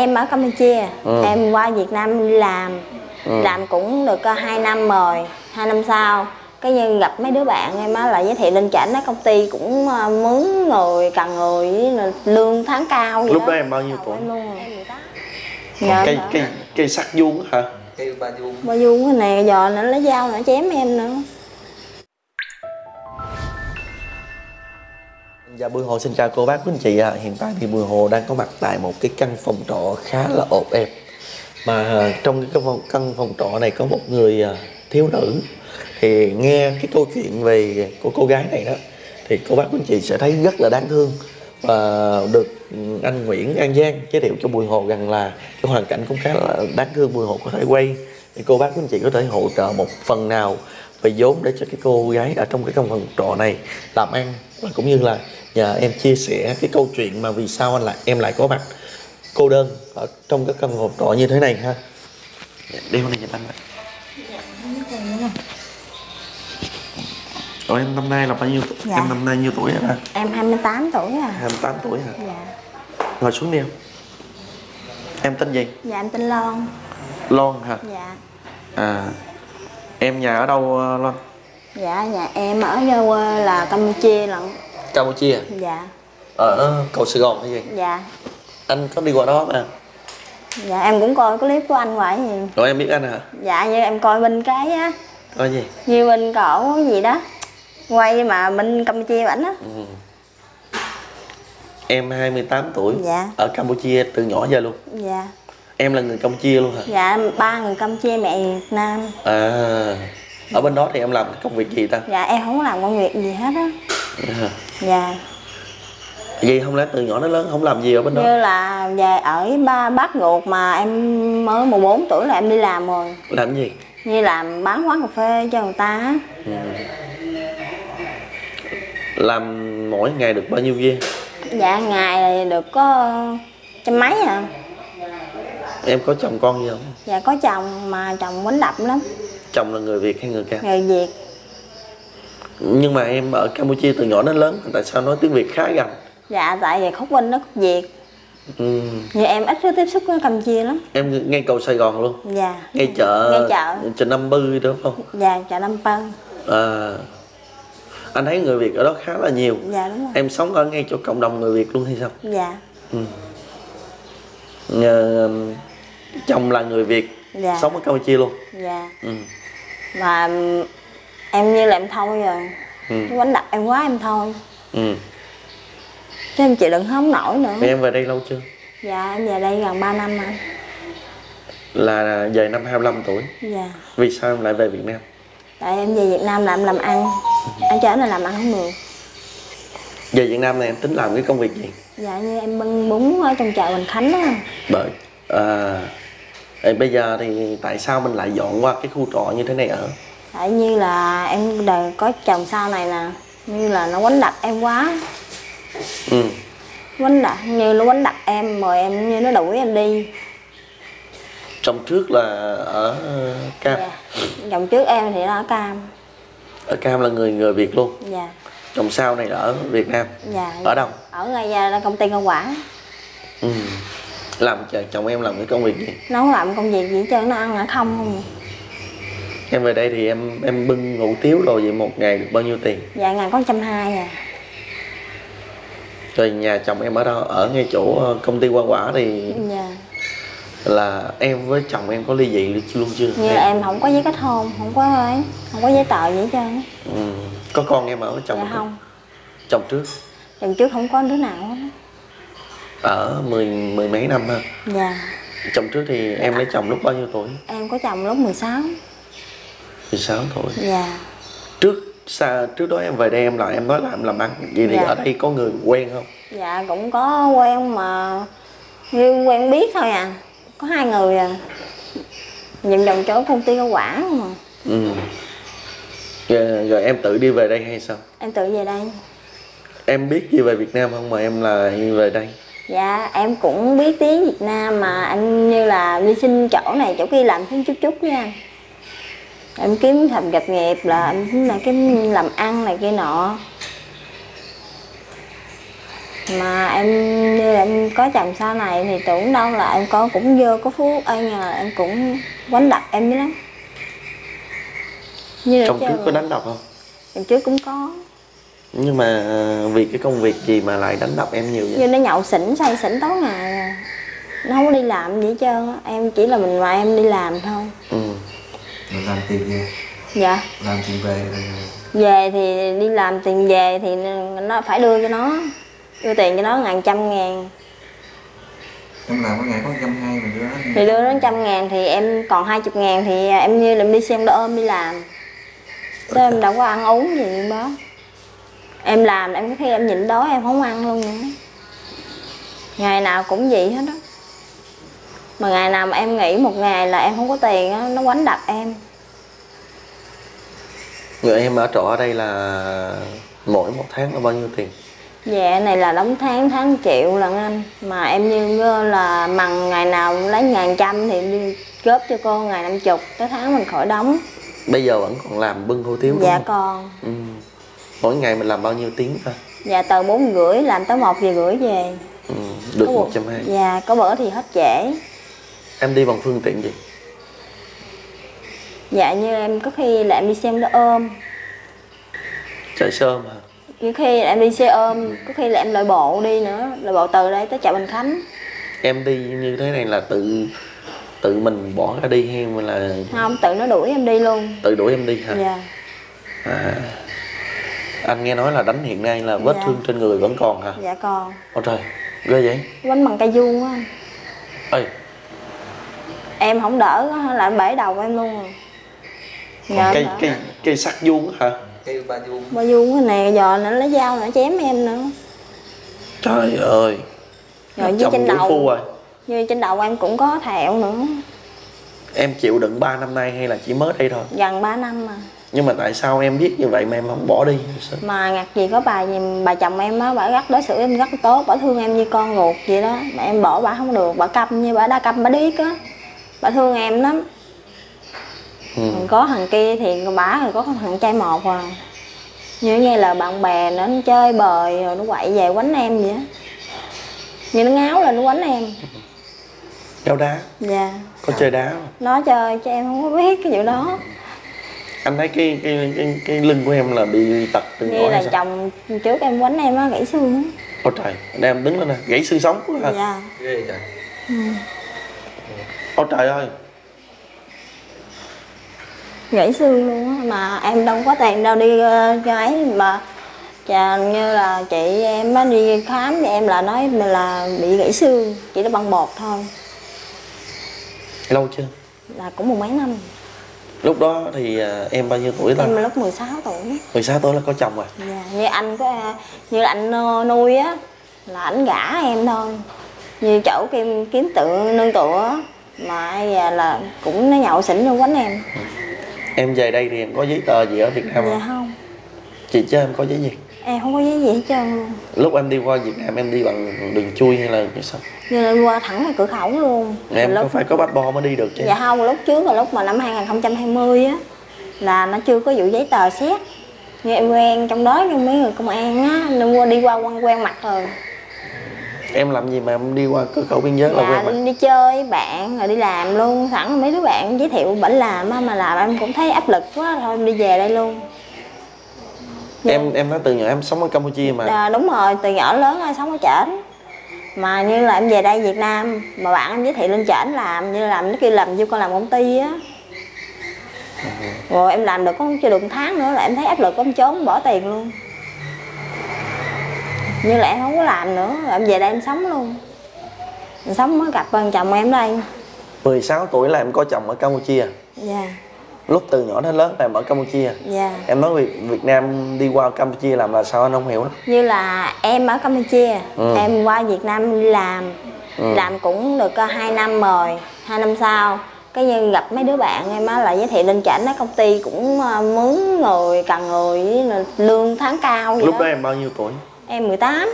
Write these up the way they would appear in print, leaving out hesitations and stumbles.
em ở Campuchia, em qua Việt Nam đi làm. Làm cũng được 2 năm rồi, 2 năm sau cái như gặp mấy đứa bạn em á là giới thiệu lên trển á, công ty cũng mướn người, cần người với lương tháng cao vậy. Lúc đó em bao nhiêu tuổi? Cây sắt vuông hả? Cây ba vuông. Ba vuông cái này giờ nó lấy dao nó chém em nữa. Dạ, Bùi Hồ xin chào cô bác quý anh chị ạ. Hiện tại thì Bùi Hồ đang có mặt tại một cái căn phòng trọ khá là ộp ẹp. Mà trong cái căn phòng trọ này có một người thiếu nữ. Thì nghe cái câu chuyện về của cô gái này đó thì cô bác quý anh chị sẽ thấy rất là đáng thương. Và được anh Nguyễn An Giang giới thiệu cho Bùi Hồ rằng là cái hoàn cảnh cũng khá là đáng thương. Bùi Hồ có thể quay thì cô bác quý anh chị có thể hỗ trợ một phần nào về vốn để cho cái cô gái ở trong cái căn phòng trọ này làm ăn, và cũng như là nhờ em chia sẻ cái câu chuyện mà vì sao em lại có mặt cô đơn ở trong cái căn phòng trọ như thế này ha. Đeo này cho anh. Ủa em năm nay là bao nhiêu tuổi? Dạ. Em năm nay nhiêu tuổi hả? Em 28 tuổi à. 28 tuổi hả? Dạ. Ngồi xuống đi em. Em tên gì? Dạ em tên Loan. Loan hả? Dạ. À, em nhà ở đâu Loan? Dạ nhà em ở quê là Campuchia lận. Campuchia? Dạ. Ở cầu Sài Gòn hay gì? Dạ. Anh có đi qua đó mà. Dạ em cũng coi cái clip của anh vậy gì. Rồi em biết anh hả? Dạ như em coi bên cái á. Coi gì? Như bên cổ gì đó quay mà bên Campuchia ảnh á. Em 28 tuổi. Dạ. Ở Campuchia từ nhỏ giờ luôn. Dạ. Em là người Campuchia luôn hả? Dạ ba người Campuchia mẹ Việt Nam. À, ở bên đó thì em làm công việc gì ta? Dạ em không làm công việc gì hết á. Dạ. Vậy không lẽ từ nhỏ đến lớn không làm gì ở bên đó? Như là về ở bác ruột mà em mới 14 tuổi là em đi làm rồi. Làm gì? Như làm bán quán cà phê cho người ta á. Làm mỗi ngày được bao nhiêu viên? Dạ ngày được có trăm mấy à. Em có chồng con gì không? Dạ có chồng mà chồng quánh đập lắm. Chồng là người Việt hay người Cam? Người Việt. Nhưng mà em ở Campuchia từ nhỏ đến lớn, tại sao nói tiếng Việt khá gần? Dạ tại vì Khúc Vinh nó Khúc Việt. Như em ít có tiếp xúc với Campuchia lắm. Em ngay cầu Sài Gòn luôn? Dạ. Ngay chợ Nam Bư đó phải không? Dạ chợ Nam Bư. À, anh thấy người Việt ở đó khá là nhiều. Dạ đúng rồi. Em sống ở ngay chỗ cộng đồng người Việt luôn hay sao? Dạ. Chồng là người Việt. Dạ. Sống ở Campuchia luôn. Dạ. Mà em như là em thôi rồi. Cái quánh đập em quá em thôi. Chứ em chịu đựng không nổi nữa. Em về đây lâu chưa? Dạ em về đây gần 3 năm rồi. Là về năm 25 tuổi. Dạ. Vì sao em lại về Việt Nam? Tại em về Việt Nam là em làm ăn. Ở trển là làm ăn không được. Về Việt Nam này em tính làm cái công việc gì? Dạ như em bưng bún ở trong chợ Bình Khánh đó. Bởi bây giờ thì tại sao mình lại dọn qua cái khu trọ như thế này ở? Tại như là em đời có chồng sau này nè, như là nó quánh đập em quá. Quánh đập, như nó quánh đập em rồi em như nó đuổi em đi. Chồng trước là ở Cam? Dạ. Chồng trước em thì nó ở Cam. Ở Cam là người Việt luôn? Dạ. Chồng sau này là ở Việt Nam? Dạ. Ở đâu? Ở ngay công ty rau quả. Làm chồng em làm cái công việc gì? Nó không làm công việc gì hết trơn, nó ăn ở không. Em về đây thì em bưng hủ tiếu rồi vậy một ngày được bao nhiêu tiền? Dạ ngày có 120 à. Rồi nhà chồng em ở đâu? Ở ngay chỗ công ty hoa quả thì dạ. Là em với chồng em có ly dị luôn chưa? Như là em không có giấy kết hôn, không có giấy tờ gì hết trơn. Có con em ở với chồng? Dạ không. Chồng trước? Chồng trước không có đứa nào hết. Ở mười mấy năm ha? Dạ. Chồng trước thì em lấy chồng lúc bao nhiêu tuổi? Em có chồng lúc 16. 16 tuổi. Dạ. Trước đó em về đây em nói là em làm ăn. Vậy thì ở đây có người quen không? Dạ cũng có quen mà như quen biết thôi à. Có 2 người à. Nhìn đồng chỗ công ty rau quả mà. Rồi em tự đi về đây hay sao? Em tự về đây. Em biết gì về Việt Nam không mà em là về đây? Dạ em cũng biết tiếng Việt Nam mà anh như là đi xin chỗ này chỗ kia làm thêm chút nha. Em kiếm thầm gặp nghiệp là em kiếm làm ăn này kia nọ. Mà em như em có chồng sau này thì tưởng đâu là em có cũng vô có phúc, ai ngờ em cũng quánh đập em dữ lắm. Như Trong trước có đánh đập không? em trước cũng có. Nhưng mà vì cái công việc gì mà lại đánh đập em nhiều vậy? Như nó nhậu xỉn, say xỉn tối ngày à. Nó không có đi làm gì hết trơn á. Em chỉ là mình ngoài em đi làm thôi. Mình làm tiền về. Dạ. Làm tiền về rồi. Về thì đi làm tiền về thì nó phải đưa cho nó. Đưa tiền cho nó 100.000. Em làm có ngày có 120 mình đưa nó. Thì đưa nó 100.000 thì em còn 20.000 thì em như là đi xem đỡ ôm đi làm. Chứ em đâu có ăn uống gì đó. Em làm em có khi em nhịn đói em không ăn luôn nữa. Ngày nào cũng vậy hết đó. Mà ngày nào mà em nghỉ một ngày là em không có tiền á, nó quánh đập em. Người em ở trọ ở đây là mỗi một tháng là bao nhiêu tiền? Dạ này là đóng tháng triệu lận anh. Mà em như là mằng ngày nào lấy 1.100 thì em đi góp cho cô ngày 50 tới tháng mình khỏi đóng. Bây giờ vẫn còn làm bưng hủ tiếu đúng Dạ không? còn. Mỗi ngày mình làm bao nhiêu tiếng ta? Dạ từ 4h30 làm tới 1h30 về. Được 120. Dạ có bữa thì hết trễ. Em đi bằng phương tiện gì? Dạ như em có khi là em đi xem đỡ ôm. Chạy sơm hả? Như khi là em đi xe ôm, có khi là em lại bộ đi nữa. Lại bộ từ đây tới chợ Bình Khánh. Em đi như thế này là tự mình bỏ ra đi hay là... Không, tự nó đuổi em đi luôn. Tự đuổi em đi hả? Dạ. Anh nghe nói là đánh hiện nay là vết thương trên người vẫn còn hả? Dạ còn. Ôi trời, ghê vậy? Quánh bằng cây vuông á. Ê, Em không đỡ là em bể đầu em luôn rồi. Dạ, cây sắt vuông hả? Cây ba vuông. ba vuông cái này giờ nó lấy dao nó chém em nữa. Trời ơi. Rồi như trên đầu. Phu rồi. Như trên đầu em cũng có thẹo nữa. Em chịu đựng 3 năm nay hay là chỉ mới đây thôi? Gần 3 năm mà. Nhưng mà tại sao em biết như vậy mà em không bỏ đi? Mà ngặt gì có bà chồng em á, bà rất đối xử em rất tốt, bà thương em như con ruột vậy đó. Mà em bỏ bà không được, bà câm như bà đã câm bà điếc á. Bà thương em lắm. Có thằng kia thì bà rồi có thằng trai một à. Như nghe là bạn bè nó chơi bời rồi nó quậy về quánh em vậy á. Như nó ngáo lên nó quánh em. Kéo đá? Dạ. Có chơi đá không? Nó chơi cho em không có biết cái vụ đó. Anh thấy cái lưng của em là bị tật từ nhỏ Như là hay sao? chồng trước em quánh em á, gãy xương á. Ôi trời, để em đứng lên nè, gãy xương sống quá hả? Dạ. Ghê trời. Ôi trời ơi. Gãy xương luôn á, mà em đâu có tiền đâu đi cho ấy mà như là chị em á đi khám thì em là nói là bị gãy xương, chỉ là băng bột thôi. Lâu chưa? Là cũng mười mấy năm. Lúc đó thì em bao nhiêu tuổi ta? Em lúc 16 tuổi. 16 tuổi là có chồng rồi. Dạ, như anh có như là anh nuôi á là ảnh gả em thôi. Như chỗ kiếm nương tựa mà ai già là cũng nó nhậu xỉn vô quánh em. Em về đây thì em có giấy tờ gì ở Việt Nam Dạ không? không. Chị chứ em có giấy gì? Em không có giấy gì hết trơn luôn. Lúc em đi qua Việt Nam em đi bằng đường chui hay là sao? Như là em qua thẳng vào cửa khẩu luôn. Em có phải có passport mới đi được chứ? Dạ không, lúc trước là lúc mà năm 2020 á là nó chưa có vụ giấy tờ xét. Như em quen trong đó trong mấy người công an á, nên đi qua quen mặt rồi. Em làm gì mà em đi qua cửa khẩu biên giới là quen mặt? Đi chơi với bạn rồi đi làm luôn, sẵn mấy đứa bạn giới thiệu bển làm á, mà làm em cũng thấy áp lực quá thôi em đi về đây luôn. Em nói từ nhỏ em sống ở Campuchia mà. Đúng rồi, từ nhỏ lớn ai sống ở trển. Mà như là em về đây Việt Nam mà bạn em giới thiệu lên trển làm, như làm nó kêu làm vô con làm công ty á. Rồi em làm được có chưa được 1 tháng nữa là em thấy áp lực, em trốn bỏ tiền luôn. Như là em không có làm nữa, rồi em về đây em sống luôn. Em sống mới gặp chồng em đây. 16 tuổi là em có chồng ở Campuchia. Dạ. Lúc từ nhỏ đến lớn là em ở Campuchia. Dạ. Em nói Việt Nam đi qua Campuchia làm là sao anh không hiểu đó. Như là em ở Campuchia, em qua Việt Nam đi làm cũng được 2 năm rồi, 2 năm sau cái như gặp mấy đứa bạn em á là giới thiệu lên trển á, công ty cũng mướn người cần người với lương tháng cao vậy. Lúc đó em bao nhiêu tuổi? Em 18.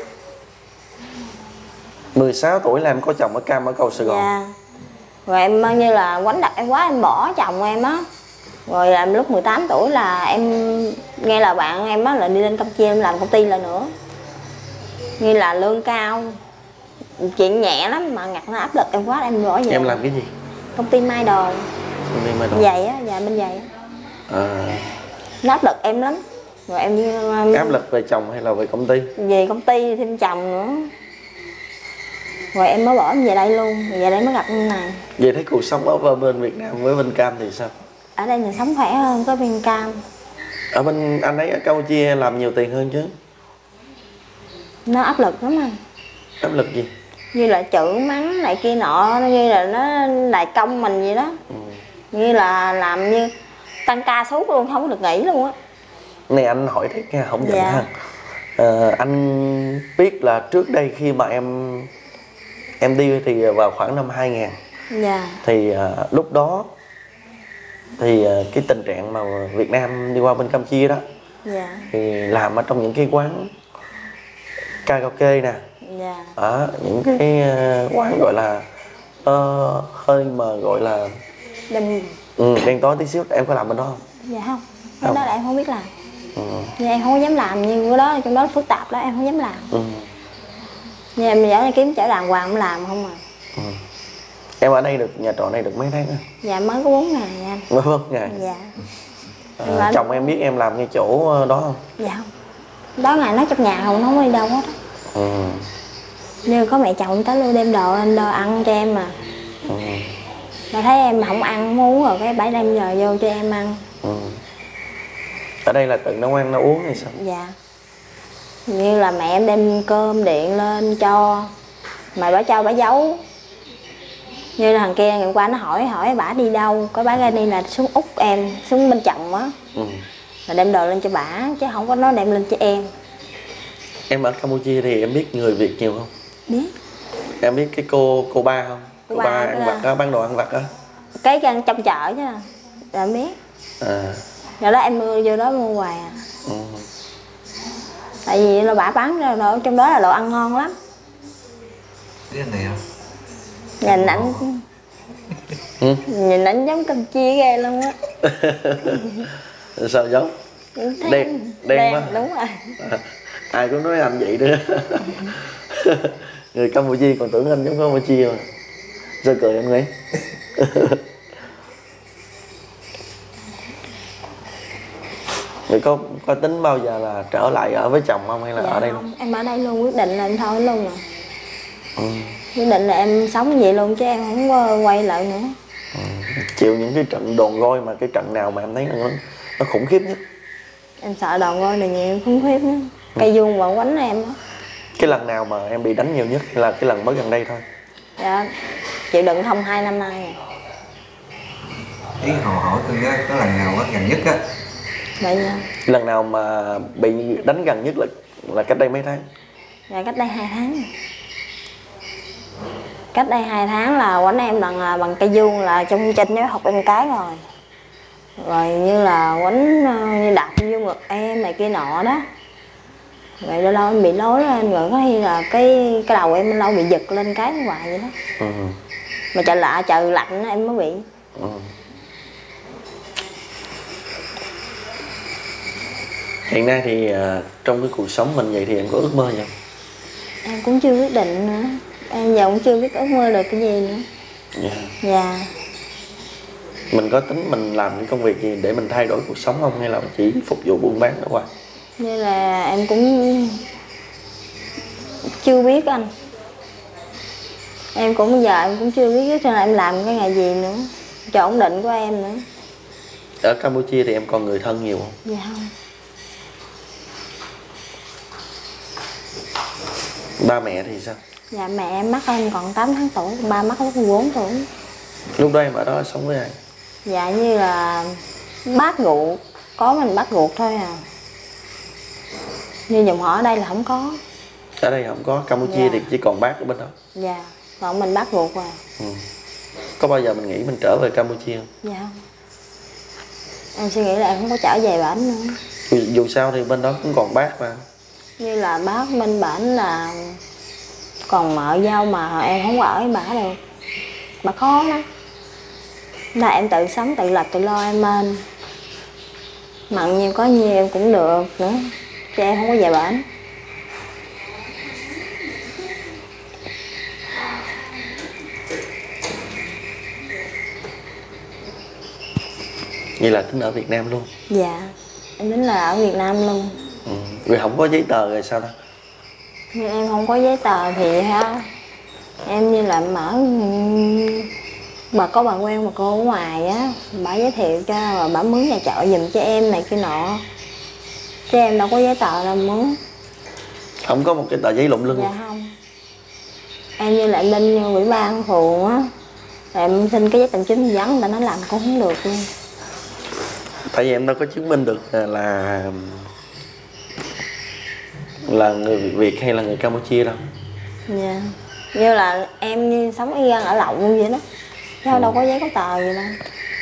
16 tuổi là em có chồng ở Cam ở cầu Sài Gòn. Dạ. Rồi em như là quánh đập em quá em bỏ chồng em á. Rồi làm lúc 18 tuổi là em nghe là bạn em á là đi lên Campuchia em làm công ty lại nữa. như là lương cao, chuyện nhẹ lắm mà ngặt nó áp lực em quá em bỏ về. Em làm cái gì? Công ty may đồ. Công ty may đồ. Giày á, dạ bên giày á. Nó áp lực em lắm. Rồi em áp lực về chồng hay là về công ty? Về công ty thêm chồng nữa. Rồi em mới bỏ em về đây luôn, về đây mới gặp anh này. Vậy thấy cuộc sống ở bên Việt Nam với bên Cam thì sao? Ở đây mình sống khỏe hơn có bên Cam. Ở bên anh ấy ở Campuchia làm nhiều tiền hơn chứ? Nó áp lực lắm anh. Áp lực gì? Như là chữ mắng này kia nọ, như là nó đại công mình vậy đó. Như là làm như tăng ca suốt luôn, không có được nghỉ luôn á. Này anh hỏi thế nha, không giận Dạ. ha. Anh biết là trước đây khi mà em đi thì vào khoảng năm 2000. Dạ. Thì lúc đó thì cái tình trạng mà Việt Nam đi qua bên Campuchia đó, Dạ. thì làm ở trong những cái quán karaoke nè, Dạ. ở những cái quán gọi là hơi mà gọi là Đừng. đen tối tí xíu. Em có làm bên đó không? Dạ không. Cái đó là em không biết làm. Ừ. Dạ, em không có dám làm, như cái đó trong đó phức tạp đó em không dám làm. Ừ. Dạ, em giờ này kiếm chỗ đàng hoàng em làm không à. Ừ. Em ở đây được, nhà trọ này được mấy tháng á? Dạ mới có 4 ngày anh. Mới 4 ngày. Dạ. Chồng em biết em làm ngay chỗ đó không? Dạ không. Đó ngày nó trong nhà không, nó không có đi đâu hết á. Ừ. Như có mẹ chồng tới luôn đem đồ lên đồ ăn cho em mà. Ừ. Mà thấy em không ăn không uống rồi cái bãi đem giờ vô cho em ăn. Ừ. Ở đây là tự nấu ăn nấu uống hay sao? Dạ. Như là mẹ em đem cơm điện lên cho, mà bả cho bả giấu. Như là thằng kia ngày qua nó hỏi bả đi đâu, có bả ra đi là xuống Úc em, xuống bên chồng á. Ừ. Là đem đồ lên cho bả chứ không có nói đem lên cho em. Em ở Campuchia thì em biết người Việt nhiều không? Biết. Em biết cái cô ba không? Cô ba ăn vặt á, bán đồ ăn vặt á. Cái trong chợ chứ. Là em biết. Rồi đó em mua vô đó mua quà. Ừ. Tại vì là bả bán ra đồ trong đó là đồ ăn ngon lắm. Cái này hả? Nhìn ảnh nhìn ảnh giống Campuchia ghê luôn á. Sao giống? Đen quá. Đúng rồi. Ai cũng nói anh vậy nữa. Người Campuchia còn tưởng anh giống Campuchia mà. Sao cười em nghĩ? Vậy có tính bao giờ là trở lại ở với chồng không hay là Dạ ở đây không, luôn? em ở đây luôn, quyết định là em thôi luôn mà. Ừ. Quyết định là em sống vậy luôn chứ em không quay lại nữa. Ừ. Chịu những cái trận đòn roi mà cái trận nào mà em thấy nó khủng khiếp nhất? Em sợ đòn roi này nhiều khủng khiếp nữa. Cây vuông mà quánh em đó. Cái lần nào mà em bị đánh nhiều nhất hay là cái lần mới gần đây thôi? Dạ, chịu đựng không 2 năm nay rồi. Ý họ hỏi tôi có lần nào gần nhất á? Vậy nha. Lần nào mà bị đánh gần nhất là cách đây mấy tháng? Dạ cách đây 2 tháng. Cách đây 2 tháng là quánh em bằng cây vuông là trong trên với học em cái rồi. Rồi như là quánh như đạp vô ngực em này kia nọ đó. Vậy lâu lâu em bị lối lên rồi có khi là cái đầu em lâu bị giật lên cái hoài vậy đó. Ừ. Mà trời lạnh em mới bị. Ừ. Hiện nay thì trong cái cuộc sống mình vậy thì em có ước mơ gì không? Em cũng chưa quyết định nữa. Em giờ cũng chưa biết ước mơ được cái gì nữa. Dạ. Dạ. Mình có tính mình làm những công việc gì để mình thay đổi cuộc sống không hay là chỉ phục vụ buôn bán đó qua? Như là em cũng chưa biết anh. Em cũng bây giờ em cũng chưa biết cho nên em làm cái nghề gì nữa cho ổn định của em nữa. Ở Campuchia thì em còn người thân nhiều không? Dạ không. Ba mẹ thì sao? Dạ mẹ em mắc em còn 8 tháng tuổi, ba mắc lúc 14 tuổi. Lúc đó em ở đó sống với ai? Dạ như là bác ruột, có mình bác ruột thôi à. Như dòng họ ở đây là không có. Ở đây không có, Campuchia Dạ. thì chỉ còn bác ở bên đó. Dạ, còn mình bác ruột à. Ừ. Có bao giờ mình nghĩ mình trở về Campuchia không? Dạ không. Em suy nghĩ là em không có trở về bển nữa. Dù sao thì bên đó cũng còn bác mà. Như là bác bên bển là còn mợ dâu mà em không ở với bả được. Bà khó lắm. Là em tự sống, tự lập, tự lo em lên. Mặn nhiều có nhiều em cũng được nữa. Chứ em không có về bển. Vậy là tính ở Việt Nam luôn? Dạ, em tính là ở Việt Nam luôn. Vì không có giấy tờ rồi sao đó? Nhưng em không có giấy tờ thì ha, em như là mở bà quen bà cô ở ngoài á, bà giới thiệu cho và bà mướn nhà trọ giùm cho em này kia nọ, chứ em đâu có giấy tờ đâu mướn. Không có một cái tờ giấy lụng lưng? Dạ không, em như là em lên ủy ban phường á, em xin cái giấy tạm chứng vắng, người ta nói làm cũng không được luôn. Tại vì em đâu có chứng minh được là người Việt hay là người Campuchia đâu. Dạ, như là em như sống y gan ở lậu luôn vậy đó, chứ đâu có giấy có tờ gì đâu.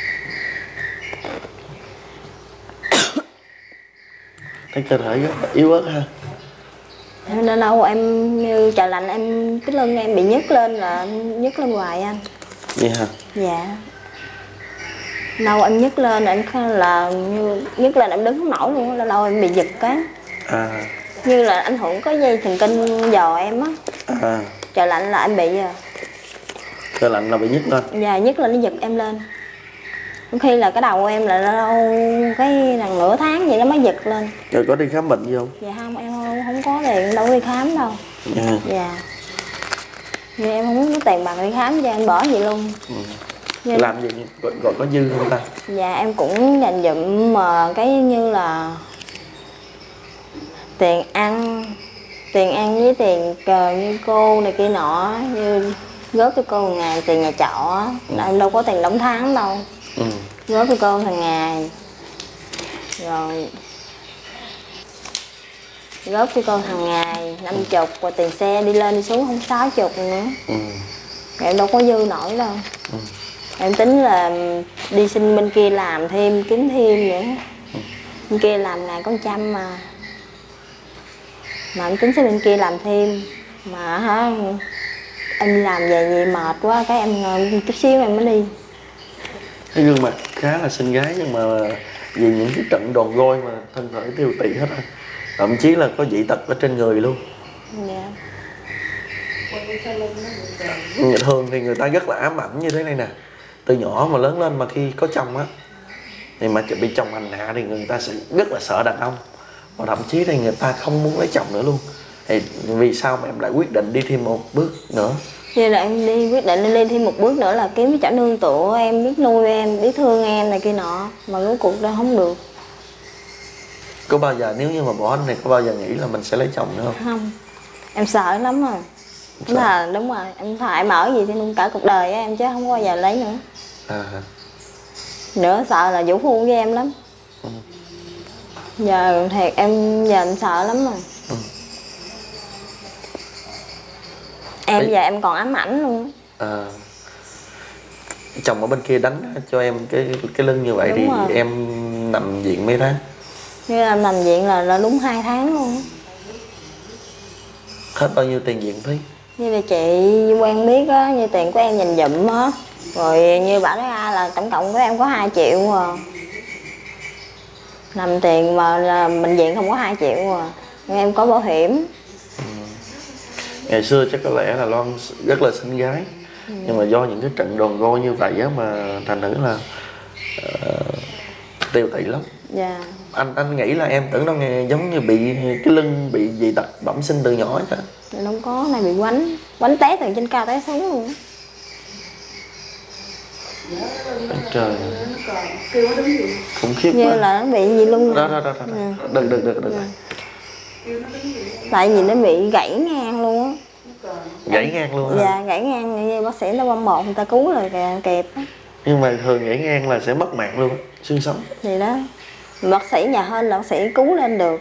Thấy cơ thể rất là yếu ớt ha. Nên đâu em như trời lạnh em cái lưng em bị nhức lên là nhức lên hoài anh. Vậy hả? Dạ. Lâu em nhức lên em là như nhức lên em đứng không nổi luôn, lâu lâu em bị giật cái. Như là ảnh hưởng có dây thần kinh giò em á. Trời lạnh là em bị rồi. Trời lạnh là bị nhức lên? Dạ, nhức lên nó giật em lên. Khi là cái đầu em là lâu cái lần nửa tháng vậy nó mới giật lên. Rồi có đi khám bệnh gì không? Dạ không, em không có tiền đâu đi khám đâu. Dạ. Nhưng em không có tiền bằng đi khám cho em bỏ vậy luôn. Làm gì gọi có dư không ta? Dạ em cũng dành dụm mà cái như là tiền ăn với tiền cờ như cô này kia nọ, như góp cho cô một ngày tiền nhà trọ, em đâu có tiền đóng tháng đâu. Góp cho cô hàng ngày, rồi góp cho cô hàng ngày 50 và tiền xe đi lên đi xuống không 60 nữa. Em đâu có dư nổi đâu. Em tính là đi xin bên kia làm thêm, kiếm thêm nữa. Bên kia làm ngày có 100 mà em tính xin bên kia làm thêm. Mà hả, em đi làm về gì mệt quá, cái em ngồi chút xíu em mới đi. Cái gương mặt khá là xinh gái nhưng mà vì những cái trận đòn goi mà thân thể tiêu tụy hết rồi. Thậm chí là có dị tật ở trên người luôn. Dạ. Thường thì người ta rất là ám ảnh như thế này nè. Từ nhỏ mà lớn lên mà khi có chồng á, thì mà bị chồng hành hạ thì người ta sẽ rất là sợ đàn ông. Và thậm chí thì người ta không muốn lấy chồng nữa luôn. Thì vì sao mà em lại quyết định đi thêm một bước nữa? Vậy là em quyết định đi thêm một bước nữa là kiếm cái chỗ nương tựa em, biết nuôi em, biết thương em này kia nọ. Mà rốt cuộc ra không được. Có bao giờ nếu như mà bỏ anh này có bao giờ nghĩ là mình sẽ lấy chồng nữa không? Không, em sợ lắm rồi. Đúng rồi, em thà em ở gì thì luôn cả cuộc đời á em, chứ không bao giờ lấy nữa. Nữa sợ là vũ phu với em lắm. Giờ thiệt giờ em sợ lắm rồi. Em giờ em còn ám ảnh luôn. Chồng ở bên kia đánh cho em cái lưng như vậy. Đúng thì rồi. Em nằm viện mấy tháng? Như em nằm viện là đúng 2 tháng luôn. Hết bao nhiêu tiền viện phí? Như là chị quen biết á, như tiền của em dành dụm á, rồi như bảo nói là tổng cộng của em có 2 triệu à. Nằm tiền mà là bệnh viện không có 2 triệu à. Nhưng em có bảo hiểm. Ngày xưa chắc có lẽ là Loan rất là xinh gái. Nhưng mà do những cái trận đòn goi như vậy á mà thành thử là tiêu tụy lắm. Dạ. Anh nghĩ là em tưởng đâu nghe giống như bị cái lưng bị dị tật bẩm sinh từ nhỏ chứ? Không có, này bị quánh té từ trên cao té xuống luôn. Trời, khủng khiếp như quá. Là nó bị gì luôn đó. Đừng. Tại vì nó bị gãy ngang luôn á. Gãy ngang luôn hả? Dạ, gãy ngang, như bác sĩ nó băm một người ta cứu rồi kịp á. Nhưng mà thường gãy ngang là sẽ mất mạng luôn, xương sống. Thì đó, bác sĩ nhà hên là bác sĩ cứu lên được.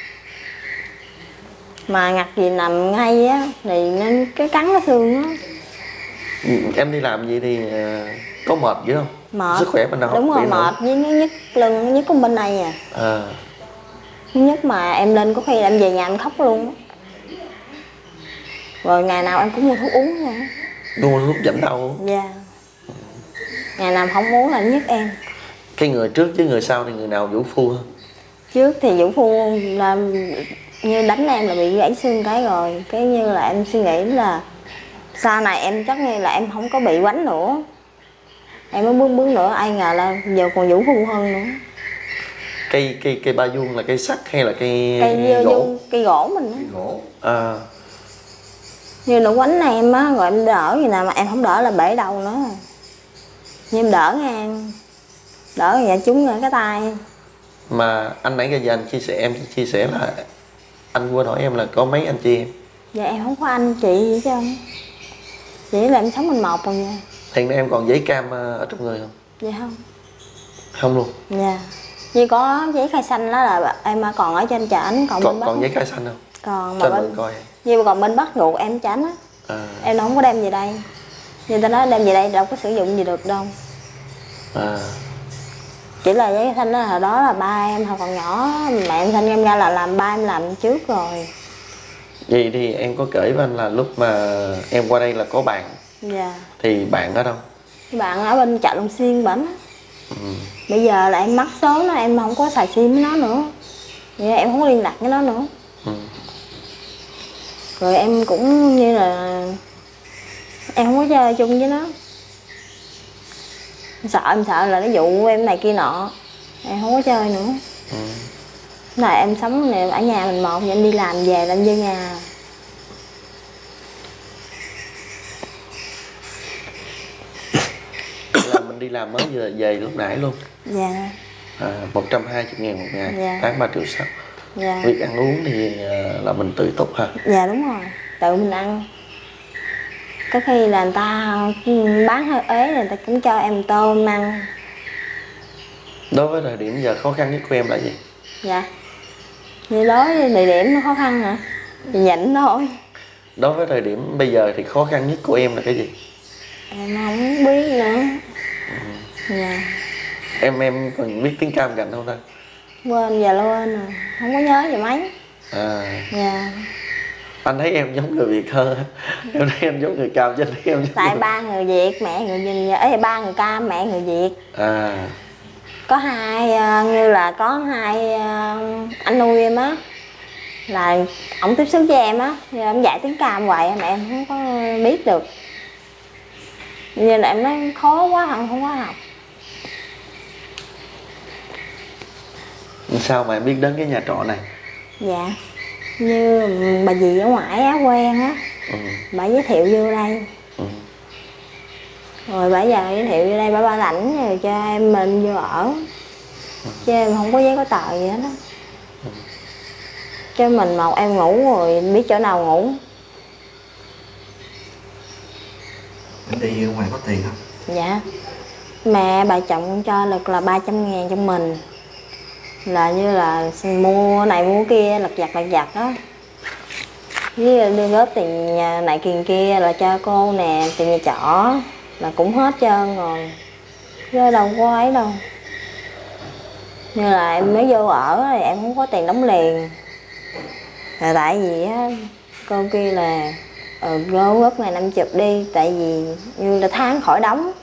Mà ngặt gì nằm ngay á thì nên cái cắn nó xương á. Em đi làm gì thì có mệt dữ không? Mệt. Sức khỏe bên nào? Đúng rồi, mệt với nó nhức lưng, nó nhức con bên này à. Nó nhức mà em lên có khi là em về nhà em khóc luôn á. Rồi ngày nào em cũng mua thuốc uống nữa. Mua thuốc giảm đau? Dạ. Ngày nào không uống là nhức em. Cái người trước chứ người sau thì người nào vũ phu hơn? Trước thì vũ phu là như đánh em là bị gãy xương cái rồi. Cái như là em suy nghĩ là sau này em chắc như là em không có bị quánh nữa. Em mới bước nữa, ai ngờ là giờ còn vũ phu hơn nữa. Cây ba vuông là cây sắt hay là cây gỗ? Cây gỗ mình á. Gỗ. À. Như nó quánh em á, rồi em đỡ gì nào mà em không đỡ là bể đầu nữa. Nhưng em đỡ ngang, đỡ vậy trúng ở cái tay. Mà anh nãy giờ anh chia sẻ là anh quên hỏi em là có mấy anh chị em? Dạ em không có anh chị gì hết trơn, chỉ là em sống mình một rồi nha. Hiện nay em còn giấy cam ở trong người không? Dạ không. Không luôn. Dạ, như có giấy khai xanh đó là em còn ở trên trển, còn giấy khai xanh không? Còn cho mà mình coi. như còn bên bắt ruột em tránh á. Em đâu không có đem về đây, như ta nói đem về đây đâu có sử dụng gì được đâu. Chỉ là giấy khai xanh đó, hồi đó là ba em hồi còn nhỏ, mẹ em sinh em ra là làm ba em làm trước rồi. Vậy thì em có kể với anh là lúc mà em qua đây là có bạn. Dạ. Thì bạn ở đâu? Bạn ở bên chợ Long Xuyên bển. Bây giờ là em mất số nó, em không có xài sim với nó nữa, vậy em không có liên lạc với nó nữa. Rồi em cũng như là em không có chơi chung với nó. Em sợ là nó dụ em này kia nọ, em không có chơi nữa. Là em sống này ở nhà mình một, em đi làm về là em về nhà. Là mình đi làm mới về lúc nãy luôn. Dạ. 120.000 một ngày. Dạ. Tháng 3,6 triệu. Dạ. Việc ăn uống thì là mình tự túc hả? Dạ đúng rồi, tự mình ăn. Có khi là người ta bán hơi ế, người ta cũng cho em tôm ăn. Đối với thời điểm giờ khó khăn nhất của em là gì? Dạ, như đó địa điểm nó khó khăn hả? Thì nhịn thôi. Đối với thời điểm bây giờ thì khó khăn nhất của em là cái gì? Em không biết nữa. Dạ. Em còn biết tiếng Cam gành không ta? Quên, giờ quên rồi, không có nhớ gì mấy. Dạ. Anh thấy em giống người Việt hơn. Em thấy em giống người Cam chứ thấy em tại ba người Việt, mẹ người Việt, ba người Cam, mẹ người Việt. Có hai, như là có hai anh nuôi em á, là ổng tiếp xúc với em á, nhưng em dạy tiếng Cam hoài mà em không có biết được, như là em nói khó quá, không có học. Sao mà em biết đến cái nhà trọ này? Dạ, như bà dì ở ngoài á quen á, bà giới thiệu vô đây. Rồi bà giờ giới thiệu vô đây, bà bảo lãnh rồi cho em mình vô ở. Chứ em không có giấy có tờ gì hết á. Chứ mình một em ngủ rồi biết chỗ nào ngủ. Anh đi ở ngoài có tiền không? Dạ. Mẹ bà chồng cho lực là 300.000 cho mình, là như là mua này mua kia lặt vặt đó, với đưa góp tiền nhà này kia là cho cô nè, tiền nhà trọ là cũng hết trơn rồi, chứ đâu có ấy đâu. Như là em mới vô ở thì em không có tiền đóng liền, là tại vì á cô kia là góp ngày 50 đi, tại vì như là tháng khỏi đóng.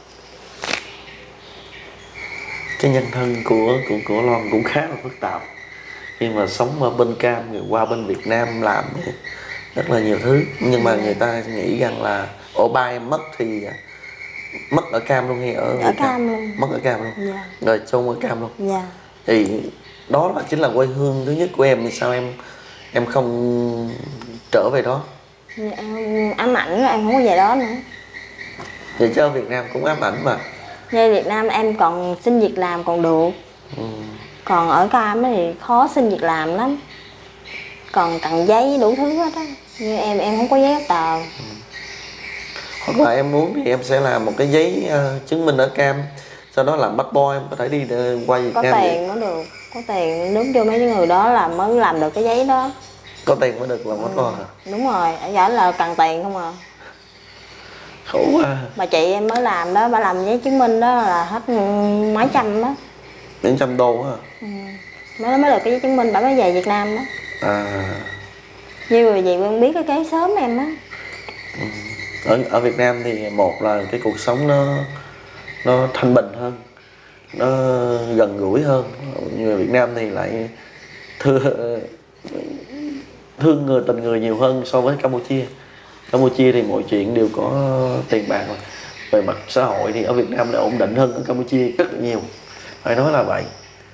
Cái nhân thân của Loan cũng khá là phức tạp, khi mà sống ở bên Cam rồi qua bên Việt Nam làm thì rất là nhiều thứ, nhưng mà người ta nghĩ rằng là ba em mất thì mất ở Cam luôn hay ở Cam luôn? Mất ở Cam luôn. Dạ. Rồi chôn ở Cam luôn. Dạ. Thì đó là chính là quê hương thứ nhất của em, thì sao em không trở về đó? Em ám ảnh em không có về đó nữa. Vậy chứ ở Việt Nam cũng ám ảnh mà. Như Việt Nam em còn xin việc làm còn được. Còn ở Cam thì khó xin việc làm lắm, còn cần giấy đủ thứ hết á. Như em không có giấy tờ. Hoặc là em muốn thì em sẽ làm một cái giấy chứng minh ở Cam, sau đó làm passport em có thể đi qua Việt Nam. Có tiền mới được, có tiền đứng cho mấy người đó là mới làm được cái giấy đó. Có tiền mới được làm passport hả? Đúng rồi, ở giả là cần tiền không à. Khổ quá. Mà chị em mới làm đó, bà làm giấy chứng minh đó là hết mấy trăm đó. Những trăm đô hả? Mới được cái giấy chứng minh, bà mới về Việt Nam đó. Như người gì quen biết cái kế sớm em á. Ở Việt Nam thì một là cái cuộc sống nó thanh bình hơn, nó gần gũi hơn. Người Việt Nam thì lại thương người, tình người nhiều hơn so với Campuchia. Campuchia thì mọi chuyện đều có tiền bạc mà. về mặt xã hội thì ở Việt Nam đã ổn định hơn ở Campuchia rất là nhiều, phải nói là vậy.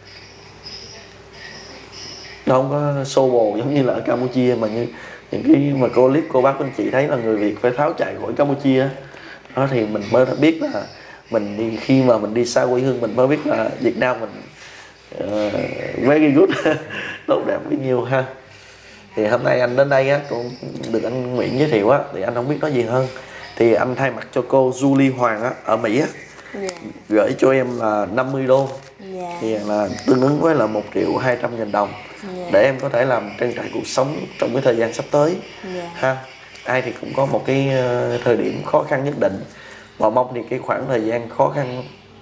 Nó không có xô bồ giống như là ở Campuchia, mà như những cái mà cô clip cô bác anh chị thấy là người Việt phải tháo chạy khỏi Campuchia đó, thì mình mới biết là mình đi, khi mà mình đi xa quê hương mình mới biết là Việt Nam mình very good tốt đẹp bấy nhiêu ha. Thì hôm nay anh đến đây á, cũng được anh Nguyễn giới thiệu á, thì anh không biết nói gì hơn, thì anh thay mặt cho cô Julie Hoàng á ở Mỹ á, gửi cho em là 50 đô, thì là tương ứng với là 1.200.000 đồng, để em có thể làm trang trải cuộc sống trong cái thời gian sắp tới ha. Ai thì cũng có một cái thời điểm khó khăn nhất định, và mong thì cái khoảng thời gian khó khăn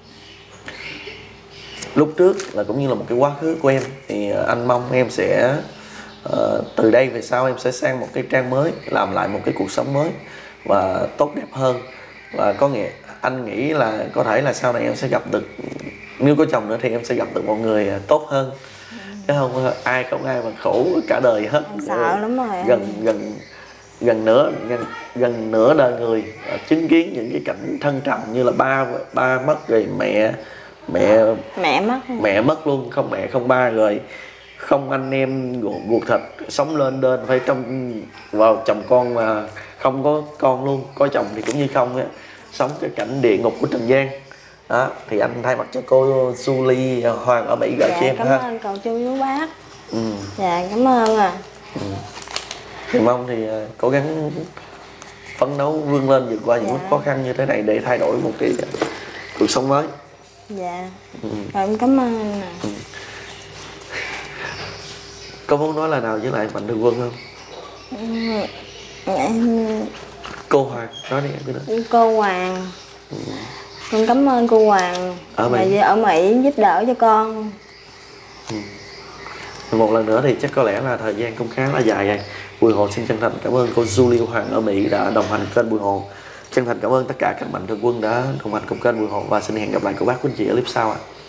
lúc trước là cũng như là một cái quá khứ của em, thì anh mong em sẽ từ đây về sau em sẽ sang một cái trang mới, làm lại một cái cuộc sống mới và tốt đẹp hơn. Và có nghĩa anh nghĩ là có thể là sau này em sẽ gặp được, nếu có chồng nữa thì em sẽ gặp được một người tốt hơn, chứ không không ai mà khổ cả đời hết. Sợ lắm rồi. Gần nửa đời người chứng kiến những cái cảnh thăng trầm như là ba mất rồi, mẹ mất luôn, không mẹ không ba, rồi không anh em ruột thịt, sống lên đên phải trông vào chồng con mà không có con luôn, có chồng thì cũng như không á, sống cái cảnh địa ngục của trần gian đó. Thì anh thay mặt cho cô Julie Hoàng ở Mỹ gửi cho em cảm ha. Cảm ơn cậu chú bác. Dạ cảm ơn Thì mong thì cố gắng phấn đấu vươn lên vượt qua những lúc khó khăn như thế này để thay đổi một cái cuộc sống mới. Dạ. Rồi em cảm ơn anh nè. Có muốn nói lời nào với lại Mạnh Thường Quân không? Em... Cô Hoàng nói đi em cứ nói. Cô Hoàng. Con cảm ơn cô Hoàng ở Mỹ giúp đỡ cho con. Một lần nữa thì chắc có lẽ là thời gian cũng khá là dài rồi. Bùi Hồ xin chân thành cảm ơn cô Julie Hoàng ở Mỹ đã đồng hành kênh Bùi Hồ. Chân thành cảm ơn tất cả các Mạnh Thường Quân đã đồng hành cùng kênh Bùi Hồ, và xin hẹn gặp lại cô bác quý anh chị ở clip sau ạ.